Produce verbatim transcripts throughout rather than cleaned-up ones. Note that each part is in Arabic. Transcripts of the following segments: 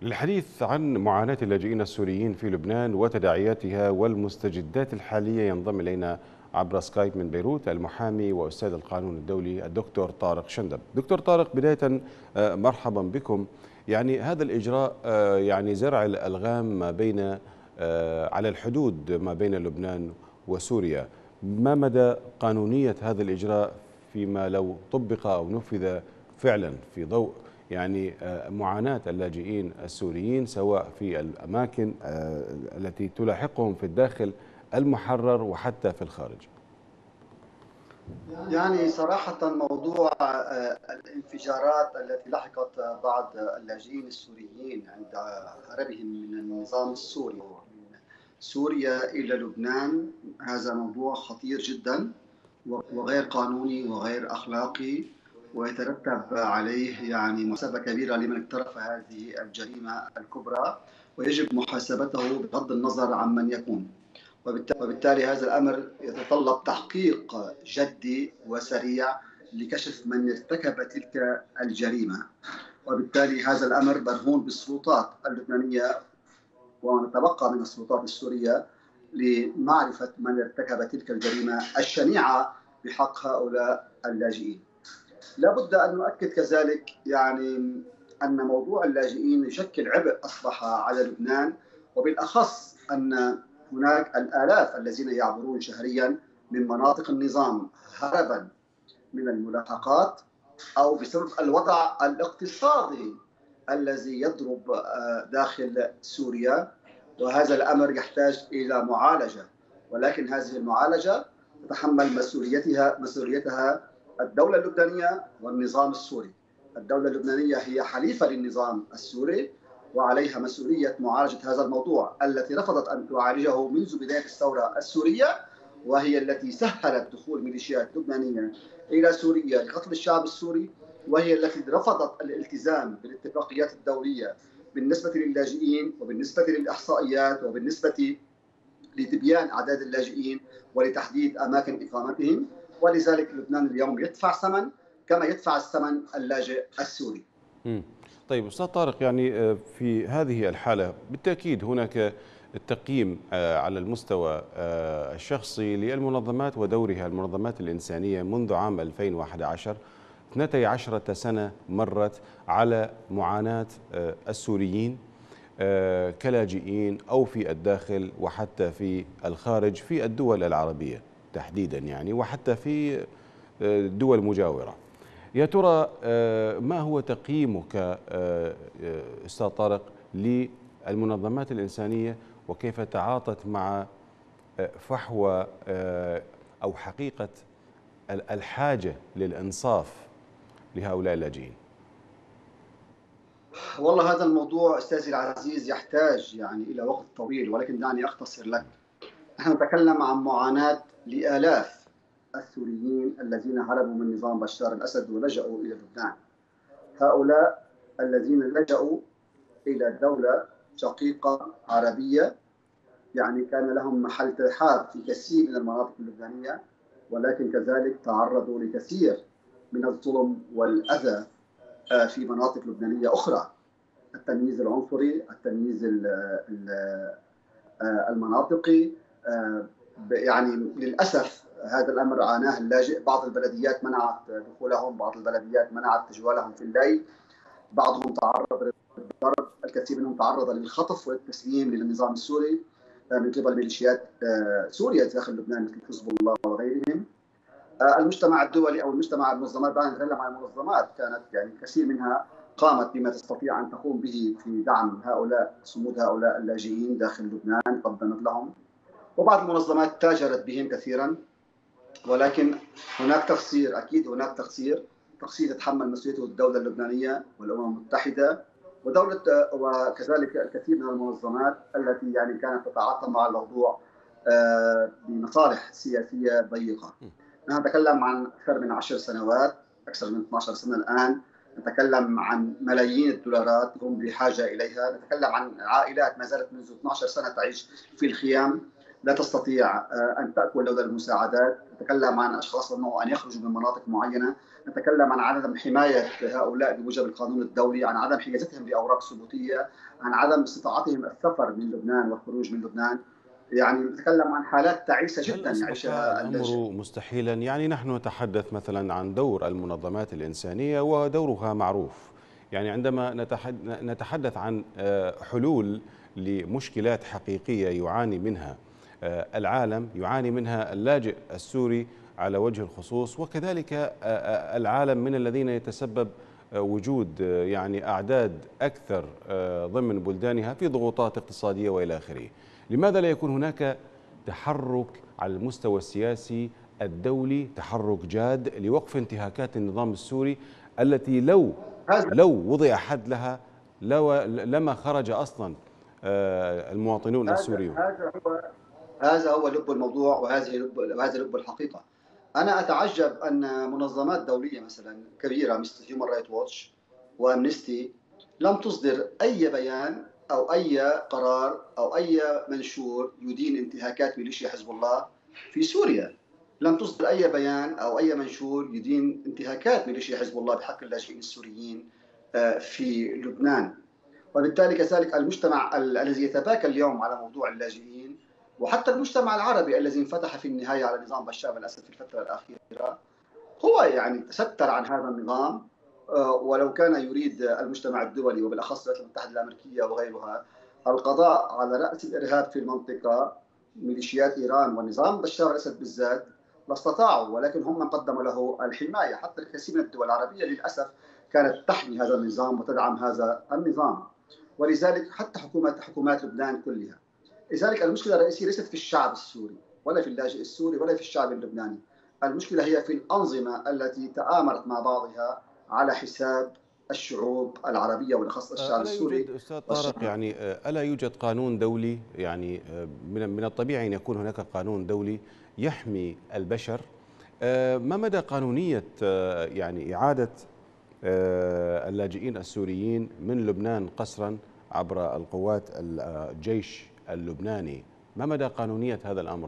للحديث عن معاناة اللاجئين السوريين في لبنان وتداعياتها والمستجدات الحالية ينضم إلينا عبر سكايب من بيروت المحامي وأستاذ القانون الدولي الدكتور طارق شندب. دكتور طارق، بداية آه، مرحبا بكم. يعني هذا الإجراء آه، يعني زرع الألغام ما بين آه، على الحدود ما بين لبنان وسوريا. ما مدى قانونية هذا الإجراء فيما لو طبق أو نفذ فعلا في ضوء يعني آه، معاناة اللاجئين السوريين سواء في الأماكن آه، التي تلاحقهم في الداخل المحرر وحتى في الخارج؟ يعني صراحة موضوع آه، الانفجارات التي لحقت بعض اللاجئين السوريين عند هربهم من النظام السوري من سوريا إلى لبنان، هذا موضوع خطير جدا وغير قانوني وغير أخلاقي، ويترتب عليه يعني محاسبة كبيرة لمن اقترف هذه الجريمة الكبرى، ويجب محاسبته بغض النظر عن من يكون. وبالتالي هذا الأمر يتطلب تحقيق جدي وسريع لكشف من ارتكب تلك الجريمة، وبالتالي هذا الأمر مرهون بالسلطات اللبنانية، ونتبقى من السلطات السورية لمعرفة من ارتكب تلك الجريمة الشنيعة بحق هؤلاء اللاجئين. لابد أن نؤكد كذلك يعني أن موضوع اللاجئين يشكل عبء أصبح على لبنان، وبالأخص أن هناك الآلاف الذين يعبرون شهريا من مناطق النظام هربا من الملاحقات أو بسبب الوضع الاقتصادي الذي يضرب داخل سوريا، وهذا الأمر يحتاج إلى معالجة، ولكن هذه المعالجة تتحمل مسؤوليتها مسؤوليتها الدولة اللبنانية والنظام السوري. الدولة اللبنانية هي حليفة للنظام السوري، وعليها مسؤولية معالجة هذا الموضوع التي رفضت أن تعالجه منذ بداية الثورة السورية، وهي التي سهلت دخول ميليشيات لبنانية إلى سوريا لقتل الشعب السوري، وهي التي رفضت الالتزام بالاتفاقيات الدولية بالنسبة للاجئين وبالنسبة للإحصائيات وبالنسبة لتبيان أعداد اللاجئين ولتحديد أماكن إقامتهم. ولذلك لبنان اليوم يدفع ثمن كما يدفع الثمن اللاجئ السوري. مم. طيب أستاذ طارق، يعني آه، في هذه الحالة بالتأكيد هناك التقييم آه، على المستوى آه، الشخصي للمنظمات ودورها المنظمات الإنسانية منذ عام ألفين وأحد عشر. اثنتي عشرة سنة مرت على معاناة آه، السوريين آه، كلاجئين أو في الداخل وحتى في الخارج في الدول العربية تحديدا، يعني وحتى في آه، دول مجاورة. يا ترى آه، ما هو تقييمك آه، آه، أستاذ طارق للمنظمات الإنسانية، وكيف تعاطت مع آه، فحوى آه، أو حقيقة الحاجة للإنصاف لهؤلاء اللاجئين؟ والله هذا الموضوع أستاذي العزيز يحتاج يعني إلى وقت طويل، ولكن دعني أختصر لك. نحن نتكلم عن معاناة لآلاف السوريين الذين هربوا من نظام بشار الأسد ولجأوا إلى لبنان. هؤلاء الذين لجأوا إلى دولة شقيقة عربية يعني كان لهم محل ترحاب في كثير من المناطق اللبنانية، ولكن كذلك تعرضوا لكثير من الظلم والأذى في مناطق لبنانية أخرى. التمييز العنصري، التمييز المناطقي، يعني للأسف هذا الأمر عاناه اللاجئ. بعض البلديات منعت دخولهم، بعض البلديات منعت تجوالهم في الليل، بعضهم تعرض للضرب، الكثير منهم تعرض للخطف والتسليم للنظام السوري من قبل ميليشيات سوريا داخل لبنان مثل حزب الله وغيرهم. المجتمع الدولي او المجتمع المنظمات، دعنا نتكلم عن المنظمات، كانت يعني كثير منها قامت بما تستطيع ان تقوم به في دعم هؤلاء صمود هؤلاء اللاجئين داخل لبنان، قدمت لهم، وبعض المنظمات تاجرت بهم كثيرا. ولكن هناك تقصير، اكيد هناك تقصير، تقصير تتحمل مسؤوليته الدوله اللبنانيه والامم المتحده ودوله، وكذلك الكثير من المنظمات التي يعني كانت تتعاطى مع الموضوع بمصالح سياسيه ضيقه. نحن نتكلم عن أكثر من عشر سنوات، أكثر من اثنتي عشرة سنة الآن، نتكلم عن ملايين الدولارات هم بحاجة إليها، نتكلم عن عائلات ما زالت منذ اثنتي عشرة سنة تعيش في الخيام، لا تستطيع أن تأكل لولا المساعدات، نتكلم عن أشخاص أنه أن يخرجوا من مناطق معينة، نتكلم عن عدم حماية هؤلاء بموجب القانون الدولي، عن عدم حيازتهم لأوراق ثبوتية، عن عدم استطاعتهم السفر من لبنان والخروج من لبنان. يعني نتكلم عن حالات تعيسة هل جدا أصبح يعيشها الأمر اللاجئين. مستحيلا؟ يعني نحن نتحدث مثلا عن دور المنظمات الإنسانية ودورها معروف، يعني عندما نتحدث عن حلول لمشكلات حقيقية يعاني منها العالم، يعاني منها اللاجئ السوري على وجه الخصوص، وكذلك العالم من الذين يتسبب وجود يعني أعداد أكثر ضمن بلدانها في ضغوطات اقتصادية وإلى آخره. لماذا لا يكون هناك تحرك على المستوى السياسي الدولي، تحرك جاد لوقف انتهاكات النظام السوري التي لو هذا لو وضع حد لها لو لما خرج أصلا المواطنون هذا السوريون؟ هذا هو هذا هو لب الموضوع، وهذه لب وهذا لب الحقيقة. أنا أتعجب أن منظمات دولية مثلا كبيرة مثل هيومن رايت ووتش وأمنستي لم تصدر أي بيان أو أي قرار أو أي منشور يدين انتهاكات ميليشيا حزب الله في سوريا. لم تصدر أي بيان أو أي منشور يدين انتهاكات ميليشيا حزب الله بحق اللاجئين السوريين في لبنان. وبالتالي كذلك المجتمع الذي يتباكى اليوم على موضوع اللاجئين، وحتى المجتمع العربي الذي انفتح في النهاية على نظام بشار الأسد في الفترة الأخيرة، هو يعني تستر عن هذا النظام. ولو كان يريد المجتمع الدولي وبالأخص الولايات المتحدة الأمريكية وغيرها القضاء على رأس الإرهاب في المنطقة، ميليشيات إيران ونظام بشار الأسد بالذات، لاستطاعوا، ولكن هم من قدموا له الحماية. حتى الكثير من الدول العربية للأسف كانت تحمي هذا النظام وتدعم هذا النظام، ولذلك حتى حكومات حكومات لبنان كلها. لذلك المشكلة الرئيسية ليست في الشعب السوري ولا في اللاجئ السوري ولا في الشعب اللبناني، المشكلة هي في الأنظمة التي تآمرت مع بعضها على حساب الشعوب العربية وبالأخص الشعب ألا يوجد السوري أستاذ طارق والشعب. يعني ألا يوجد قانون دولي؟ يعني من من الطبيعي أن يكون هناك قانون دولي يحمي البشر. ما مدى قانونية يعني إعادة اللاجئين السوريين من لبنان قسرا عبر القوات الجيش اللبناني؟ ما مدى قانونية هذا الأمر؟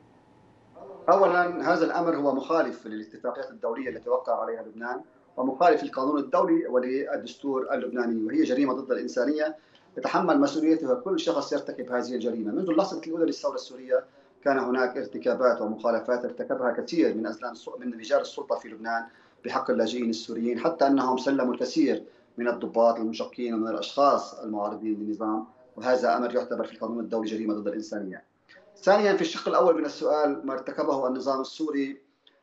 أولا هذا الأمر هو مخالف للاتفاقيات الدولية التي وقع عليها لبنان، ومخالف للقانون الدولي وللدستور اللبناني، وهي جريمة ضد الإنسانية يتحمل مسؤوليتها كل شخص يرتكب هذه الجريمة. منذ اللحظة الأولى للثورة السورية كان هناك ارتكابات ومخالفات ارتكبها كثير من أزلام من رجال السلطة في لبنان بحق اللاجئين السوريين، حتى أنهم سلموا الكثير من الضباط المشقين ومن الأشخاص المعارضين للنظام، وهذا أمر يعتبر في القانون الدولي جريمة ضد الإنسانية. ثانيا، في الشق الأول من السؤال، ما ارتكبه النظام السوري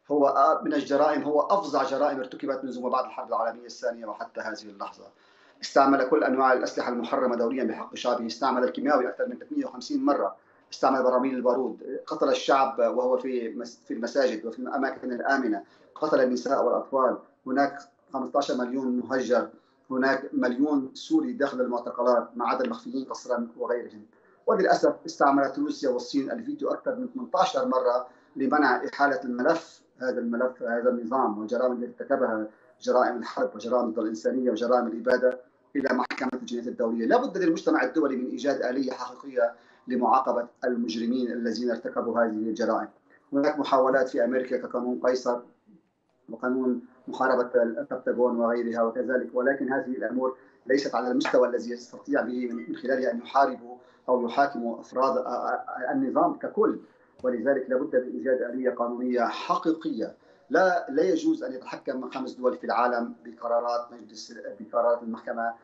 هو من الجرائم، هو أفظع جرائم ارتكبت منذ ما بعد الحرب العالمية الثانية وحتى هذه اللحظة. استعمل كل أنواع الأسلحة المحرمة دوليا بحق شعبه، استعمل الكيماوي أكثر من ثلاثمئة وخمسين مرة، استعمل براميل البارود، قتل الشعب وهو في في المساجد وفي الأماكن الآمنة، قتل النساء والأطفال. هناك خمسة عشر مليون مهجر، هناك مليون سوري داخل المعتقلات ما عدا المخفيين قسرا وغيرهم. وللأسف استعملت روسيا والصين الفيتو أكثر من ثمانية عشر مرة لمنع إحالة الملف هذا الملف هذا النظام والجرائم التي ارتكبها، جرائم الحرب وجرائم ضد الإنسانية وجرائم الإبادة، إلى محكمة الجنايات الدولية. لا بد للمجتمع الدولي من إيجاد آلية حقيقية لمعاقبة المجرمين الذين ارتكبوا هذه الجرائم. هناك محاولات في أمريكا كقانون قيصر وقانون محاربة البنتاغون وغيرها وكذلك، ولكن هذه الأمور ليست على المستوى الذي يستطيع به من خلالها أن يحاربوا أو يحاكموا أفراد النظام ككل. ولذلك لابد من إيجاد آلية قانونية حقيقية. لا لا يجوز أن يتحكم خمس دول في العالم بقرارات مجلس بقرارات المحكمة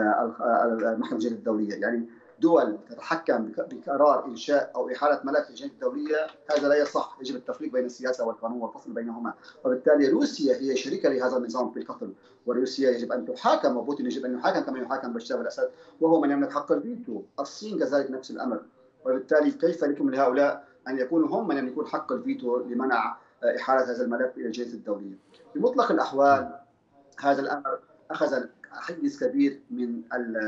المحكمة الجنائية الدولية. يعني دول تتحكم بقرار إنشاء أو إحالة ملف الجنائية الدولية، هذا لا يصح. يجب التفريق بين السياسة والقانون والفصل بينهما. وبالتالي روسيا هي شريكة لهذا النظام في القتل، وروسيا يجب أن تحاكم، وبوتين يجب أن يحاكم كما يحاكم بشار الأسد وهو من يملك حق الفيتو. الصين كذلك نفس الأمر. وبالتالي كيف لكم لهؤلاء أن يكونوا هم من يملكون حق الفيتو لمنع إحالة هذا الملف إلى الجنائية الدولية؟ بمطلق الأحوال هذا الأمر أخذ حيز كبير من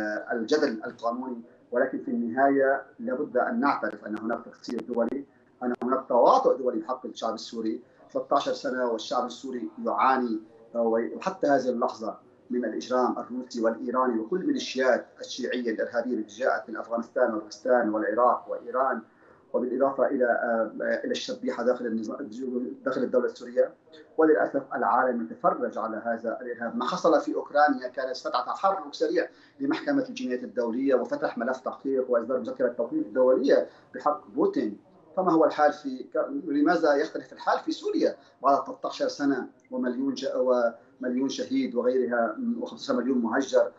الجدل القانوني، ولكن في النهاية لابد أن نعترف أن هناك تقصير دولي، أن هناك تواطؤ دولي بحق الشعب السوري. ثلاثة عشر سنة والشعب السوري يعاني، وحتى هذه اللحظة، من الإجرام الروسي والإيراني وكل الميليشيات الشيعية الإرهابية التي جاءت من أفغانستان وباكستان والعراق وإيران وبالإضافة إلى إلى الشبيحة داخل داخل الدولة السورية. وللأسف العالم يتفرج على هذا الإرهاب. ما حصل في أوكرانيا كان استدعى تحرك سريع لمحكمة الجنايات الدولية وفتح ملف تحقيق وإصدار مذكرة توقيف دولية بحق بوتين. فما هو الحال في لماذا يختلف الحال في سوريا بعد ثلاثة عشر سنة ومليون ومليون شهيد وغيرها و15 مليون مهجر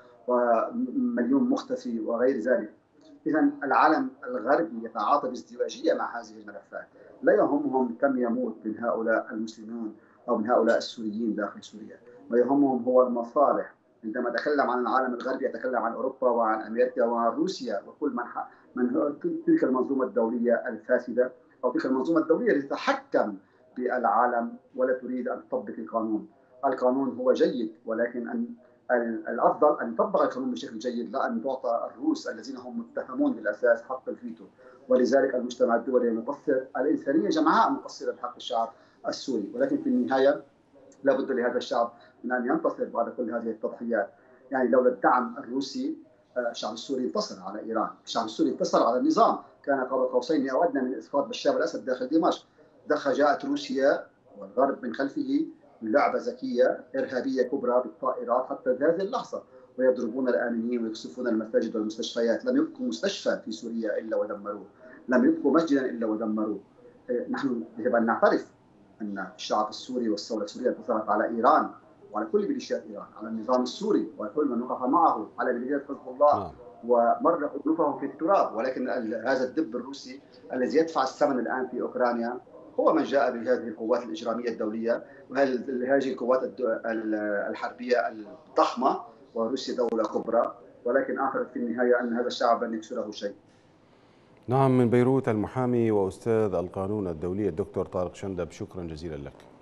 ومليون مختفي وغير ذلك؟ إذا العالم الغربي يتعاطى بازدواجية مع هذه الملفات. لا يهمهم كم يموت من هؤلاء المسلمون أو من هؤلاء السوريين داخل سوريا، ما يهمهم هو المصالح. عندما أتكلم عن العالم الغربي أتكلم عن أوروبا وعن أمريكا وعن روسيا وكل من من تلك المنظومة الدولية الفاسدة أو تلك المنظومة الدولية التي تتحكم بالعالم ولا تريد أن تطبق القانون. القانون هو جيد، ولكن أن الافضل ان يطبق القانون بشكل جيد، لا ان تعطى الروس الذين هم متهمون بالاساس حق الفيتو. ولذلك المجتمع الدولي مقصر، الانسانيه جمعاء مقصره بحق الشعب السوري، ولكن في النهايه لابد لهذا الشعب من ان ينتصر بعد كل هذه التضحيات. يعني لولا الدعم الروسي الشعب السوري انتصر على ايران، الشعب السوري انتصر على النظام، كان قاب قوسين او ادنى من اسقاط بشار الاسد داخل دمشق. دخل جاءت روسيا والغرب من خلفه لعبة ذكية إرهابية كبرى بالطائرات حتى هذه اللحظة، ويضربون الآمنين ويقصفون المساجد والمستشفيات. لم يبقوا مستشفى في سوريا إلا ودمروه، لم يبقوا مسجدا إلا ودمروه. نحن يجب أن نعترف أن الشعب السوري والثورة السورية انتصرت على إيران وعلى كل ميليشيات إيران، على النظام السوري وكل من وقف معه، على ميليشيات حزب الله ومر ألوفهم في التراب. ولكن هذا الدب الروسي الذي يدفع الثمن الآن في أوكرانيا هو من جاء بهذه القوات الإجرامية الدولية وهذه القوات الحربية الضخمة، وروسيا دولة كبرى. ولكن أعتقد في النهاية أن هذا الشعب لن يكسره شيء. نعم، من بيروت المحامي وأستاذ القانون الدولي الدكتور طارق شندب، شكرا جزيلا لك.